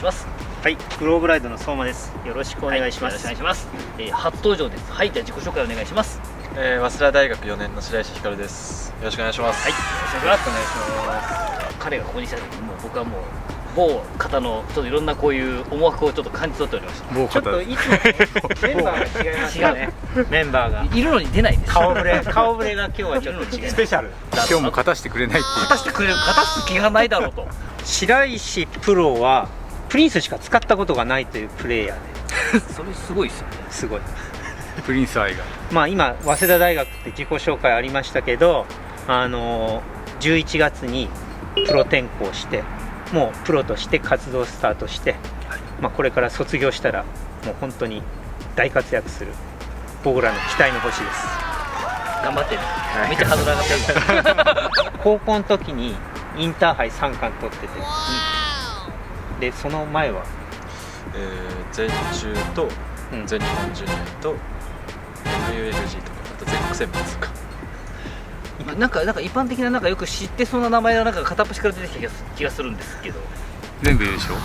します。 はい、グローブライドの相馬です。よろしくお願いします。 よろしくお願いします。初登場です。はい、じゃあ自己紹介お願いします。 早稲田大学4年の白石光です。よろしくお願いします。 はい、よろしくお願いします。彼がここにした時にもう僕はもう某方のちょっといろんなこういう思惑をちょっと感じ取っておりました。 ちょっといつもメンバーが違いますよね。メンバーがいるのに出ないです。顔ぶれが今日はちょっと違う。 スペシャル。今日も勝たせてくれないっていう。 勝たす気がないだろうと。 白石プロはプリンスしか使ったことがないというプレイヤーで。 それすごいですよね。 すごい。 プリンス愛が。 まあ今早稲田大学って自己紹介ありましたけど、11月にプロ転向して。もうプロとして活動スタートして、まあ、これから卒業したらもう本当に大活躍する僕らの期待の星です。 頑張ってね。めっちゃハードル上がってる。 高校の時にインターハイ3冠取ってて、でその前は、 全中と全日本ジュニアと MUFG とかあと全国選抜とか。 なんか一般的なよく知ってそうな名前が片っ端から出てきた気がするんですけど、 全部優勝。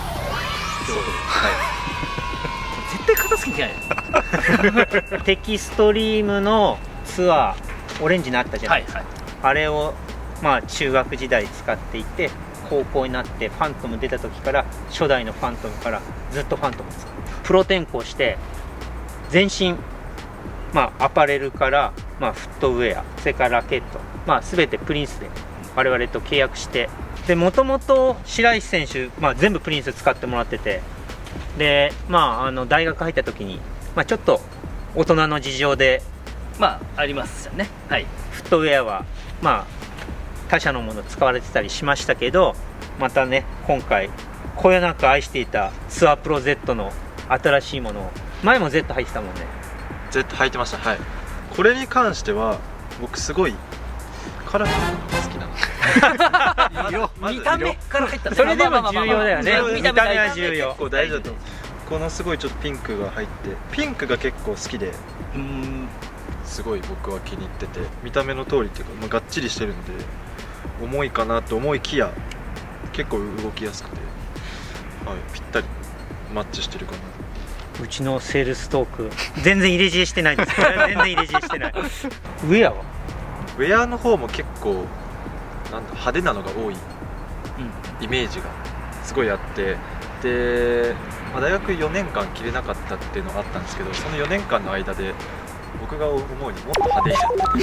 絶対片付けてない。 テキストリームのツアーオレンジになったじゃないですか、あれをまあ中学時代使っていて、高校になってファントム出た時から初代のファントムからずっとファントムです。プロ転向して全身、まあ、アパレルから、まあ、フットウェア、それからラケット、まあ、全てプリンスで我々と契約して、でもともと白石選手、まあ、全部プリンス使ってもらってて、で、まあ、大学入った時に、まあ、ちょっと大人の事情で、 まあ、ありますよね、はい、 フットウェアは、まあ、他社のもの使われてたりしましたけど、またね、今回こよなく愛していたツアープロ Z の新しいものを、前も Z 入ってたもんね。 Z 履いてました。はい。これに関しては僕すごいカラフルなのが好きなの。 見た目から入ったね。 それでも重要だよね。見た目は重要。 結構大事だと思う。このすごいちょっとピンクが入って、ピンクが結構好きで、すごい僕は気に入ってて、見た目の通りっていうか、まあ、がっちりしてるんで重いかなと思いきや結構動きやすくて、はい、ぴったりマッチしてるかな。 うちのセールストーク全然入れ知恵してないんです全然入れ知恵してない。ウェアは？ ウェアの方も結構なんだ派手なのが多いイメージがすごいあって、で、まあ、大学4年間着れなかったっていうのがあったんですけど、その4年間の間で僕が思うにもっと派手に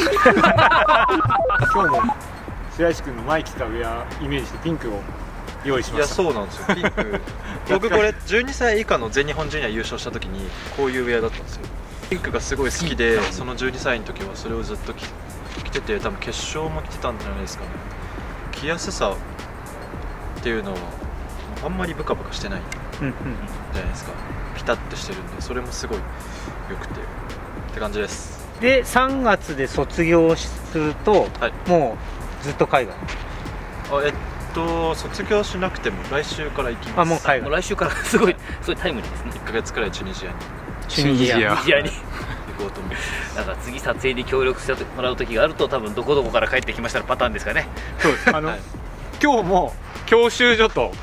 今日も白石君の前着たウェアイメージでピンクを用意しました。 いや、そうなんですよ。ピンク僕これ12歳以下の全日本ジュニア優勝した時にこういうウェアだったんですよ。ピンクがすごい好きで、その12歳の時はそれをずっと着てて、多分決勝も着てたんじゃないですかね。着やすさっていうのはあんまりブカブカしてないじゃないですか。ピタッとしてるんで、それもすごい良くてって感じです。 で3月で卒業すると、はい、もうずっと海外？ 卒業しなくても来週から行きます。 あ、もう海外。 もう来週からすごいタイムリーですね。 1ヶ月くらいチュニジアに行こうと思います。 だから次撮影に協力してもらう時があると、多分どこどこから帰ってきましたらパターンですかね。 そうです。はい、今日も教習所と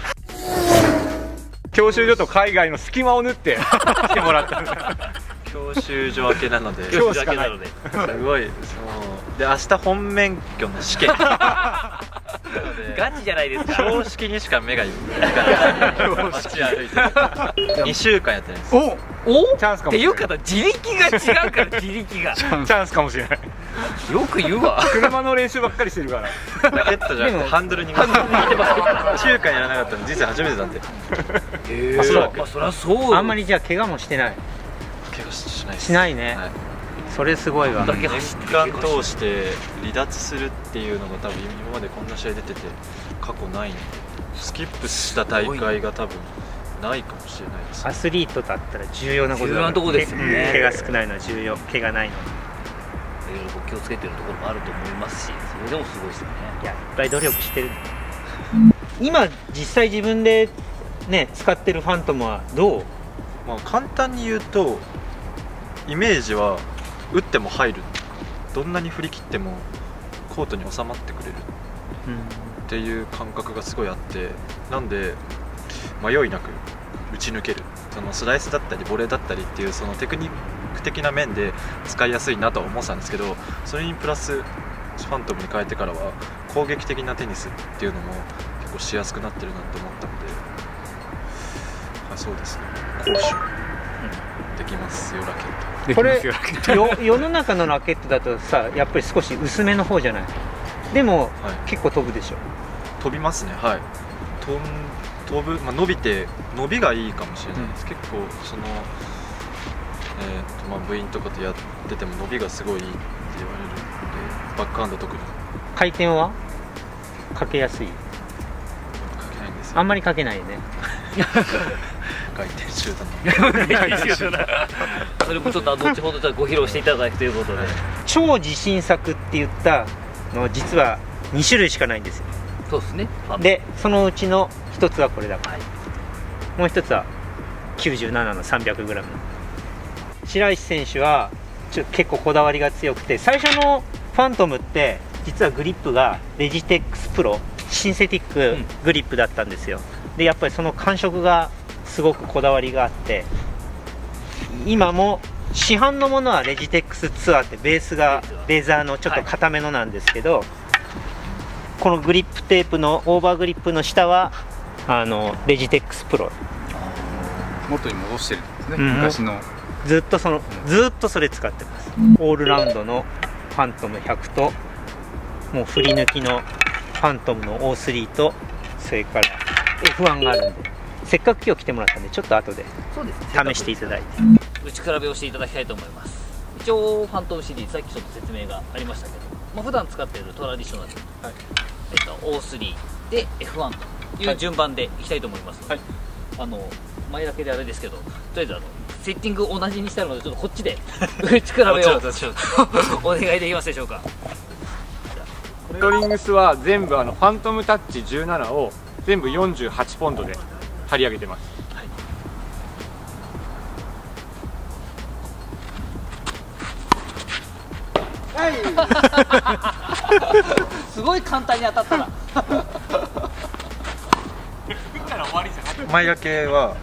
海外の隙間を縫って来てもらったんです。 教習所明けなので、 今日しかない。 すごい。で、明日本免許の試験。 ガチじゃないですか。 標識にしか目がいかない。街歩いて2週間やってないです。 おチャンスかもしれない。 っていう方、自力が違うから。自力がチャンスかもしれない。 よく言うわ。 車の練習ばっかりしてるから。 ラケットじゃなくてハンドルに2週間やらなかったの人生初めてなんで。 まあそりゃそう。 あんまりじゃあ怪我もしてない？ 怪我しないです。 しないね。それすごいわ。 年間通して離脱するっていうのが多分今までこんな試合出てて過去ないんで、スキップした大会が多分ないかもしれないです。 アスリートだったら重要なことだ。 重要なとこですよね。 怪我少ないのは重要、怪我ないの。 いろいろ気をつけてるところもあると思いますし、それでもすごいですよね。 いや、いっぱい努力してる。今実際自分でね使ってるファントムはどう？ まあ簡単に言うとイメージは打っても入る、どんなに振り切ってもコートに収まってくれるっていう感覚がすごいあって、なんで迷いなく打ち抜ける、そのスライスだったりボレーだったりっていうそのテクニック的な面で使いやすいなとは思ってたんですけど、それにプラスファントムに変えてからは攻撃的なテニスっていうのも結構しやすくなってるなと思ったので、そうですね、攻守できますよラケット。 これ世の中のラケットだとさ、やっぱり少し薄めの方じゃない。でも、結構飛ぶでしょ。 飛びますね。はい、飛ぶ、まあ、伸びがいいかもしれないです、結構その、まあ、部員とかとやってても伸びがすごいいいって言われるので、バックハンド特に回転はかけやすい。 かけないんですよ。 あんまりかけないよね。 回転集団それもちょっと後ほどご披露していただくということで、 超自信作って言ったの実は2種類しかないんですよ。 そうですね。 でそのうちの1つはこれだから、もう1つは97の 300g の白石選手は結構こだわりが強くて、最初のファントムって実はグリップがレジテックスプロシンセティックグリップだったんですよ。でやっぱりその感触がすごくこだわりがあって、今も市販のものはレジテックスツアーってベースがレーザーのちょっと硬めのなんですけど、このグリップテープのオーバーグリップの下はレジテックスプロ元に戻してるんですね、昔の。 ずっとそれ使ってます。オールラウンドのファントム100と、もう振り抜きのファントムの O3 と、それから F1 があるんで、せっかく今日来てもらったんでちょっと後で試していただいて打ち比べをしていただきたいと思います。一応ファントムシリーズ、さっきちょっと説明がありましたけど、まあ、普段使っているトラディショナル、O3 で F1 という順番でいきたいと思いますので、前だけであれですけど、とりあえずセッティング同じにしたいので、ちょっとこっちで打ち比べをお願いできますでしょうか。 ストリングスは全部ファントムタッチ17を全部48ポンドで張り上げてます。 すごい簡単に当たったな。 前だけは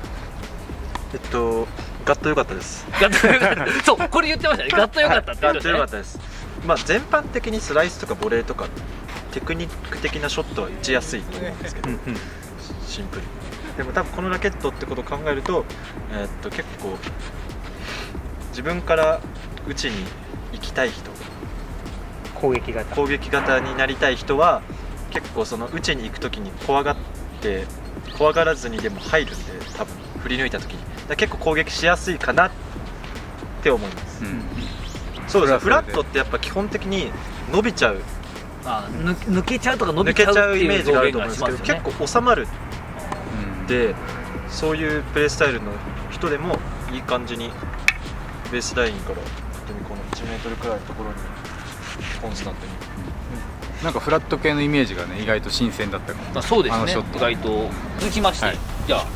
ガット良かったです。 ガット良かった。そう、これ言ってましたね。ガット良かったって言ってましたね。ガット良かったです。まあ全般的にスライスとかボレーとかテクニック的なショットは打ちやすいと思うんですけど、シンプルに。でも多分このラケットってことを考えると、結構自分から打ちに行きたい人、 攻撃型になりたい人は結構その打ちに行く時に怖がらずにでも入るんで、多分振り抜いた時に結構攻撃しやすいかなって思います、そうですね。フラットってやっぱ基本的に伸びちゃう、 抜けちゃうとか伸びちゃうってイメージがあるという思うんですけど、結構収まるで、そういうプレースタイルの人でもいい感じにベースラインから本当にこの1メートルくらいのところにコンスタントに、 なんかフラット系のイメージがね、意外と新鮮だったかも。 そうですね、意外と。続きまして、じゃあ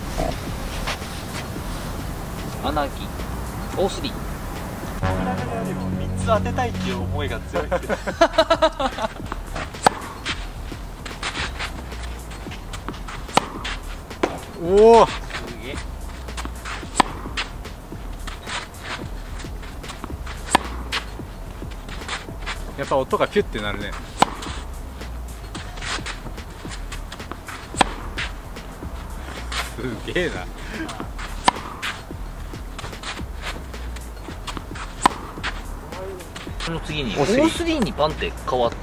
アナギ O3。 3つ当てたいっていう思いが強いですけどおお、 やっぱ音がキュッてなるね。すげえな。 その次に O3 にパンって変わって、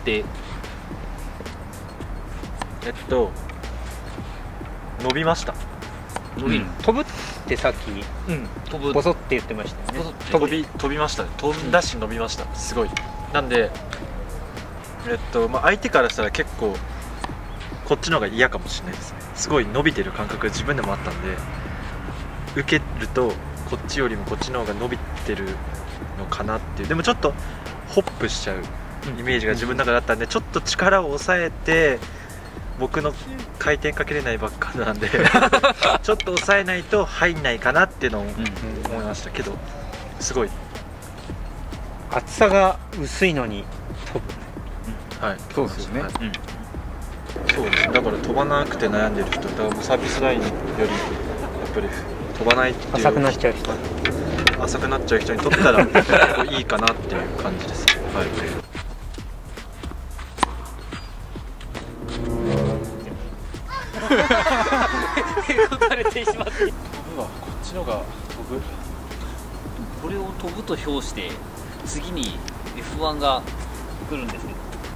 伸びました。 伸びる、 飛ぶってさっき飛ぶボソって言ってましたよね。 飛びましたね。飛んだし伸びました、すごい。なんでまあ、相手からしたら結構こっちの方が嫌かもしれないですね。すごい伸びてる感覚が自分でもあったんで、受けるとこっちよりもこっちの方が伸びてるのかなっていう。でもちょっとホップしちゃうイメージが自分の中であったんで、ちょっと力を抑えて、僕の回転かけれないバックハンドなんでちょっと抑えないと入んないかなっていうのを思いましたけど、すごい厚さが薄いのに飛ぶ。 はい、 そうですよね。 そうです。だから飛ばなくて悩んでる人、だからサービスラインよりやっぱり飛ばないっていう、 浅くなっちゃう人にとったら結構いいかなっていう感じです。はい。 へこたれてしまって。 こっちのが飛ぶ。 これを飛ぶと評して次に F1 が来るんですけど。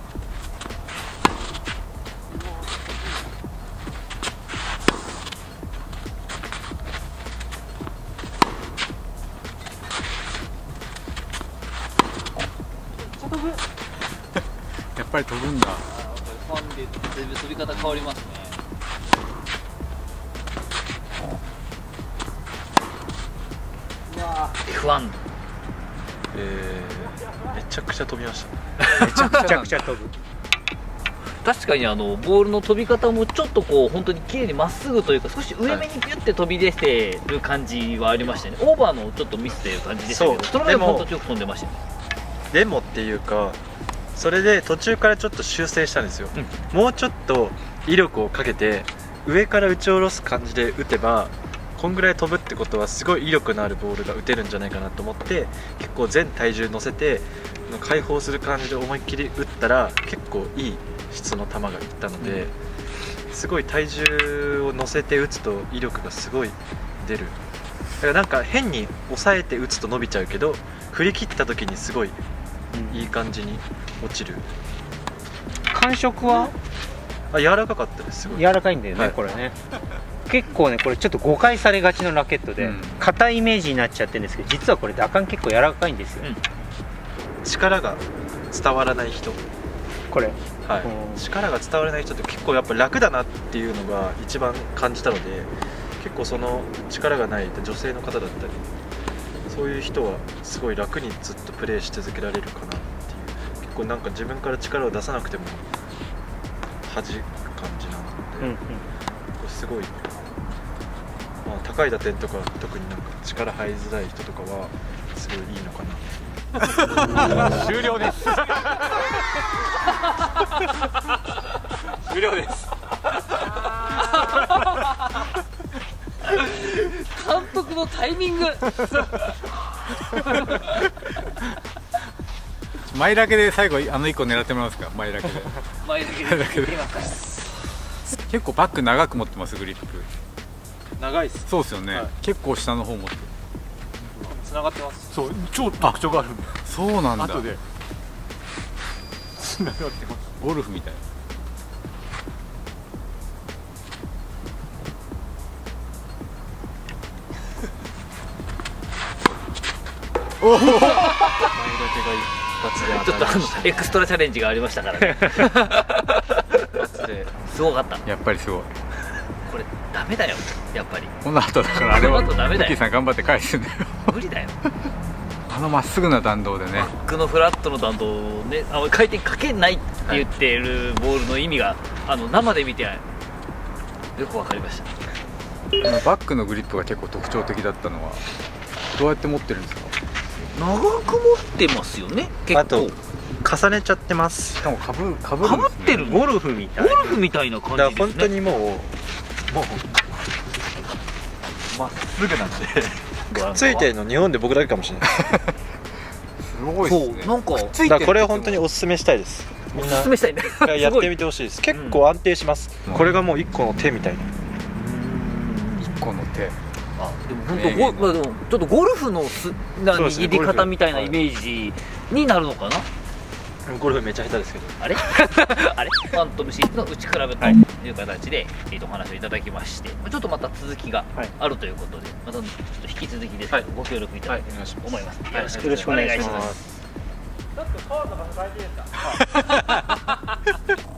やっぱり飛ぶんだ。 ファンで全部飛び方変わりますね。F1。 めちゃくちゃ飛びました。 めちゃくちゃ飛ぶ。 確かにボールの飛び方もちょっとこう本当に綺麗にまっすぐというか、少し上目にピュッて飛び出てる感じはありましたね。オーバーのちょっとミスという感じでしたけど、その上も本当よく飛んでましたね。 でもっていうか、それで途中からちょっと修正したんですよ、もうちょっと威力をかけて上から打ち下ろす感じで打てば、こんぐらい飛ぶってことはすごい威力のあるボールが打てるんじゃないかなと思って、結構全体重乗せて解放する感じで思いっきり打ったら結構いい質の球がいったので、すごい体重を乗せて打つと威力がすごい出る。だからなんか変に抑えて打つと伸びちゃうけど、振り切った時にすごいいい感じに落ちる。 感触は柔らかかったです。すごい柔らかいんだよね、 はい、 これね。結構ね、これちょっと誤解されがちのラケットで硬いイメージになっちゃってるんですけど、実はこれ打感結構柔らかいんですよ、 力が伝わらない人、 これ、 はい、力が伝わらない人って結構やっぱ楽だなっていうのが一番感じたので、結構その力がない女性の方だったり、そういう人はすごい楽にずっとプレーし続けられるかなっていう。結構なんか自分から力を出さなくても弾く感じなので、すごい、まあ、高い打点とか特になんか力入りづらい人とかはすごいいいのかな。 終了です。終了です。 監督のタイミング。 前だけで最後1個狙ってもらえますか。前だけで。 前だけで。 結構バック長く持ってます。グリップ長いっす。 そうですよね、はい、結構下の方持って繋がってます。 そう、超特徴があるんだ。 そうなんだ。 後で繋がってます。 ゴルフみたい。 おお前だけが一発でちょっとエクストラチャレンジがありましたからね。すごかった。 やっぱりすごい。 これダメだよ、やっぱり。 この後だからあれはこの後ダメだよ。 ミッキーさん頑張って返すんだよ。 無理だよ。 あのまっすぐな弾道でね。 バックのフラットの弾道をね、回転かけないって言っているボールの意味が生で見てよくわかりました。 バックのグリップが結構特徴的だったのはどうやって持ってるんですか。 長く持ってますよね。結構あと重ねちゃってます。 しかもかぶってる。 ゴルフみたいな。 ゴルフみたいな感じですね。 本当にもうまっすぐなんでくっついてるの日本で僕だけかもしれない。 すごいですね。 そう、なんかだからこれ本当におすすめしたいです。みんなおすすめしたいね。 やってみてほしいです。結構安定します。これがもう一個の手みたいな。 一個の手。 あ、でも本当でもちょっとゴルフの握り方みたいなイメージになるのかな。 ゴルフめっちゃ下手ですけど。 あれあれファントムシリーズの打ち比べという形で、お話をいただきまして、ちょっとまた続きがあるということで、またちょっと引き続きですけど、ご協力いただきたいと思います。よろしくお願いします。 ちょっとカードが大事ですか。